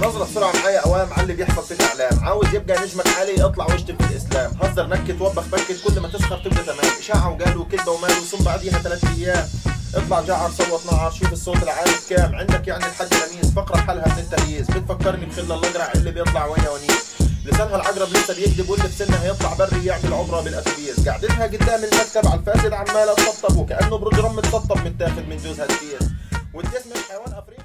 نظرة بسرعة معايا اوام على اللي بيحصل في الاعلام، عاوز يبقى نجمك عالي اطلع واشتم في الاسلام، هزر نكت وبخ بكت كل ما تسخر تبقى تمام، اشاعة وقالوا كذبة ومال وصم بعديها 3 ايام، اطلع جعر صوت نعر شوف الصوت العالي بكام، عندك يعني الحاج لميس فقرة حالها من التمييز، بتفكرني بخل الاقرع اللي بيطلع ويا ونيس، لسانها العقرب لسه بيكذب واللي في سنها يطلع بري يعمل عبره بالاتوبيس، قعدتها قدام المكتب على الفاسد عماله تطبطب وكانه برج رم متسطب متاخد من جوزها الكيس، والجسم حيوان افريقي.